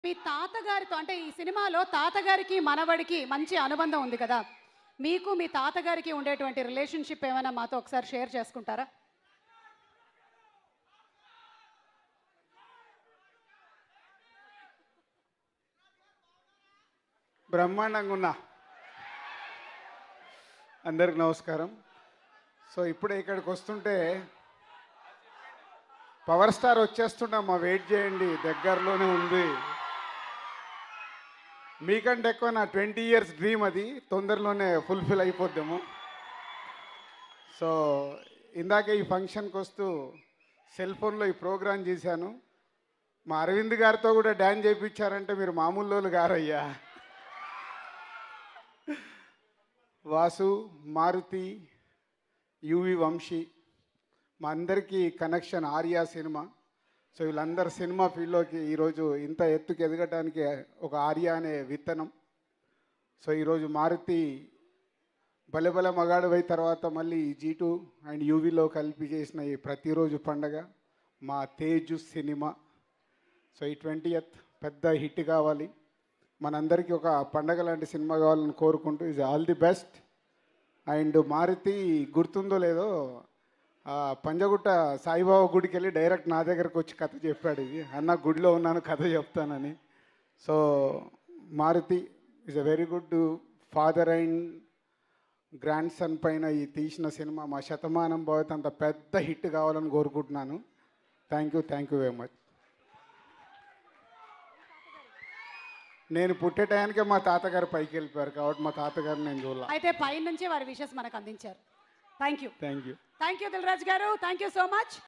మీ తాతగారితో అంటే ఈ సినిమాలో తాతగారికి మనవడికి మంచి అనుబంధం ఉంది కదా, మీకు మీ తాతగారికి ఉండేటువంటి రిలేషన్షిప్ ఏమైనా మాతో ఒకసారి షేర్ చేసుకుంటారా? బ్రహ్మాండంగా ఉన్నా. అందరికి నమస్కారం. సో ఇప్పుడే ఇక్కడికి వస్తుంటే పవర్ స్టార్ వచ్చేస్తున్నామా, వెయిట్ చేయండి, దగ్గరలోనే ఉంది. మీకంటే ఎక్కువ నా 20 ఇయర్స్ డ్రీమ్, అది తొందరలోనే ఫుల్ఫిల్ అయిపోద్దాము. సో ఇందాకే ఈ ఫంక్షన్కి వస్తూ సెల్ ఫోన్లో ఈ ప్రోగ్రాం చేశాను. మా అరవింద్ గారితో కూడా డ్యాన్స్ చేయించారంటే మీరు మామూలు వాళ్ళు గారయ్యా. వాసు, మారుతి, యువి వంశీ, మా అందరికీ కనెక్షన్ ఆర్యా సినిమా. సో వీళ్ళందరూ సినిమా ఫీల్డ్లోకి ఈరోజు ఇంత ఎత్తుకు ఎదగటానికి ఒక ఆర్యా అనే విత్తనం. సో ఈరోజు మారుతి బలెబల మగాడువై తర్వాత మళ్ళీ G2 అండ్ యూవీలో కలిపి చేసిన ఈ ప్రతిరోజు పండగ మా తేజు సినిమా. సో ఈ 20th పెద్ద హిట్ కావాలి, మనందరికీ ఒక పండగ లాంటి సినిమా కావాలని కోరుకుంటూ is all the best. And Maruthi గుర్తుందో లేదో, పంజగుట్ట సాయిబాబా గుడికి వెళ్ళి డైరెక్ట్ నా దగ్గరకు వచ్చి కథ చెప్పాడు, ఇది అన్న గుడిలో ఉన్నాను కథ చెప్తానని. So Maruthi is a very good father and grandson పైన ఈ తీసిన సినిమా మా శతమానం భవతి అంత పెద్ద హిట్ కావాలని కోరుకుంటున్నాను. Thank you very much. నేను పుట్టే టయానికే మా తాతగారు పైకి వెళ్ళిపోయారు కాబట్టి మా తాతగారు నేను చూడాలి. అయితే పై నుంచి వారి విషెస్ మనకు అందించారు. Thank you thank you Dil Raju garu, thank you so much.